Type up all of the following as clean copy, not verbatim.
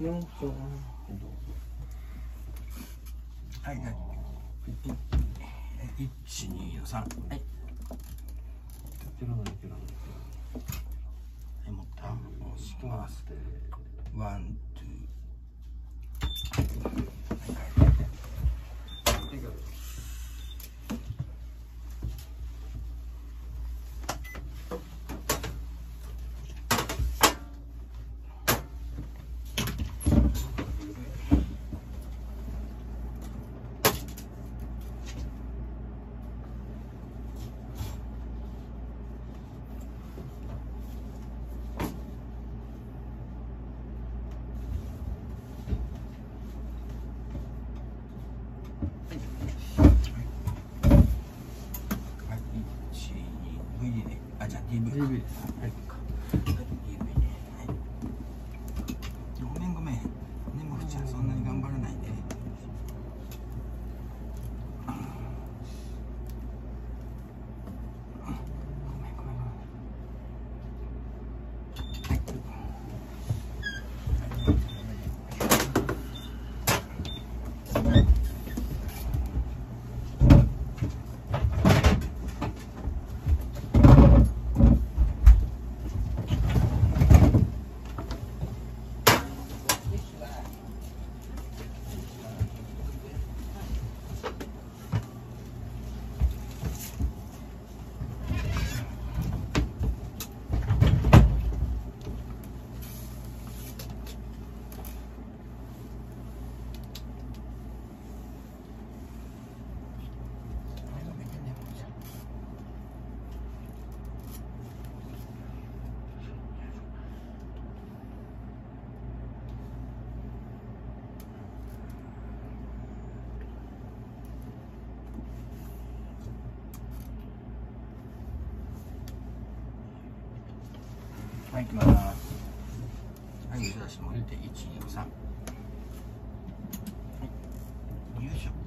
4分。はい、はい。1、2、3。はい。もった押します。ワン、ツー。DV です。はい。DV ね。はい。ごめんごめん。ねもふちゃんそんなに頑張らないで。はい、行きます。はい、腕出しも入れて、1、2、3。はい、よいしょ。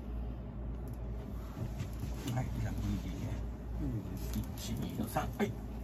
はい、じゃあ VD ね。1、2の3。はい。